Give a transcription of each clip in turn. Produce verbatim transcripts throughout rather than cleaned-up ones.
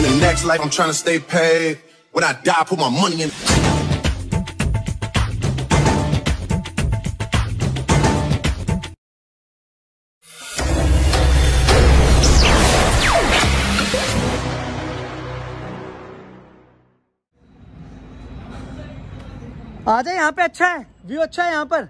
In the next life, I'm trying to stay paid. When I die, put my money in. आ जाए, यहाँ पे अच्छा है, view अच्छा है यहाँ पर।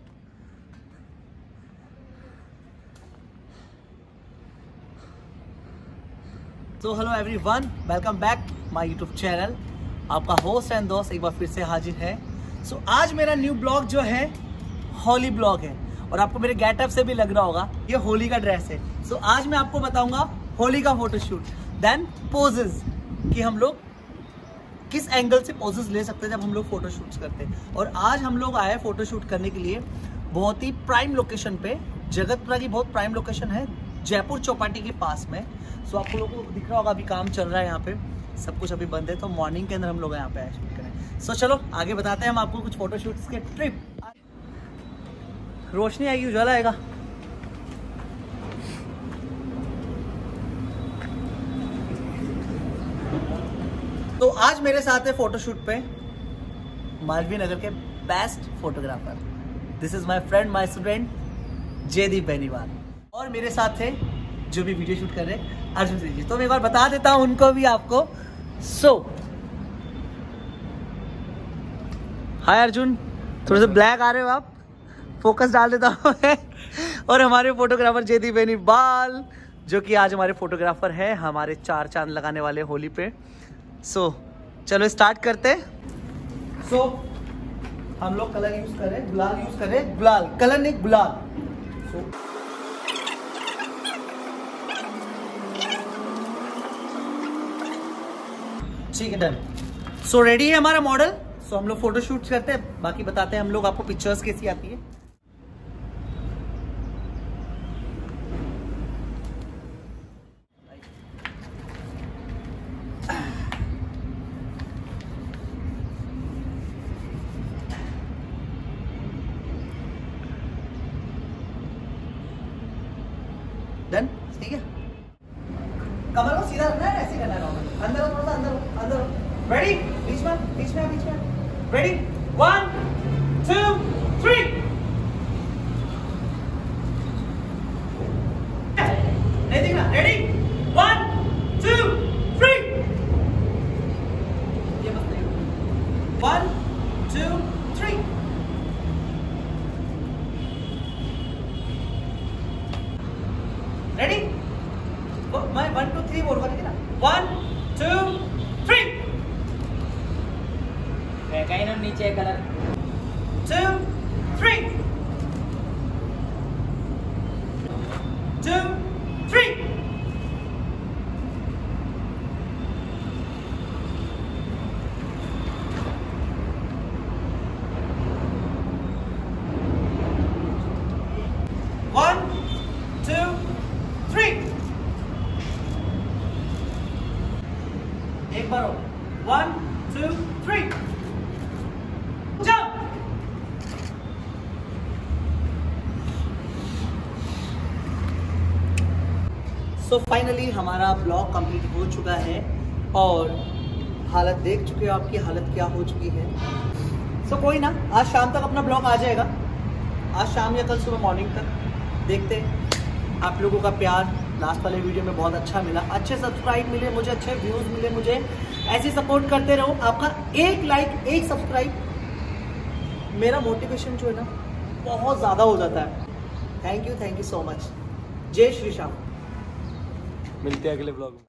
तो hello everyone, welcome back my YouTube channel. आपका होस्ट एंड दोस्त एक बार फिर से हाजिर है। सो so, आज मेरा न्यू ब्लॉग जो है होली ब्लॉग है और आपको मेरे गेटअप से भी लग रहा होगा ये होली का ड्रेस है। सो so, आज मैं आपको बताऊंगा होली का फोटोशूट, देन पोजेज कि हम लोग किस एंगल से पोजेस ले सकते हैं जब हम लोग फोटो शूट्स करते हैं। और आज हम लोग आए फोटो शूट करने के लिए बहुत ही प्राइम लोकेशन पे, जगतपुरा की बहुत प्राइम लोकेशन है, जयपुर चौपाटी के पास में। सो आपको लोगों को दिख रहा होगा अभी काम चल रहा है यहाँ पे, सब कुछ अभी बंद है, तो मॉर्निंग के अंदर हम लोग यहाँ पे आए शूट करें। सो चलो आगे बताते हैं हम आपको कुछ फोटो शूट्स के ट्रिप। रोशनी आएगी, उजाला आएगा। तो आज मेरे साथ है फोटोशूट पे मालवीय नगर के best photographer, this is my friend my student Jaideep Beniwal, और मेरे साथ है जो भी वीडियो शूट कर रहे हैं अर्जुन सिंह जी। तो मैं एक बार बता देता हूं उनको भी आपको। सो हाय अर्जुन, थोड़े से ब्लैक आ रहे हो आप, फोकस डाल देता हूं मैं। और हमारे फोटोग्राफर जयदीप बेनीवाल जो कि आज हमारे फोटोग्राफर है, हमारे चार चांद लगाने वाले होली पे। सो so, चलो स्टार्ट करते। सो so, हम लोग कलर यूज कर रहे हैं, गुलाल यूज कर रहे हैं, गुलाल कलर नहीं गुलाल। so, ठीक है, डन। सो रेडी है हमारा मॉडल। सो so, हम लोग फोटो शूट करते हैं, बाकी बताते हैं हम लोग आपको पिक्चर्स कैसी आती है। डन, ठीक है। कमर को सीधा रखना है, ऐसे करना है नॉर्मल। अंदर थोड़ा सा, अंदर अंदर। रेडी, बीच में बीच में बीच में। Ready, one two three. नहीं देखना, रेडी, वन टू थ्री। ये मत देखो, वन टू थ्री। रेडी, मैं वन टू थ्री बोल रहा ना, वन टू थ्री। कहीं ना नीचे colour, two three, two three. One two three. एक बार और, one two three, jump. So finally हमारा ब्लॉग कंप्लीट हो चुका है और हालत देख चुके हो, आपकी हालत क्या हो चुकी है। सो so, कोई ना, आज शाम तक अपना ब्लॉग आ जाएगा, आज शाम या कल सुबह मॉर्निंग तक। देखते हैं, आप लोगों का प्यार लास्ट वाले वीडियो में बहुत अच्छा मिला, अच्छे सब्सक्राइब मिले मुझे, अच्छे व्यूज मिले मुझे, ऐसे सपोर्ट करते रहो। आपका एक लाइक एक सब्सक्राइब मेरा मोटिवेशन जो है ना बहुत ज़्यादा हो जाता है। Thank you, thank you so much. जय श्री श्याम। मिलते हैं अगले ब्लॉग में।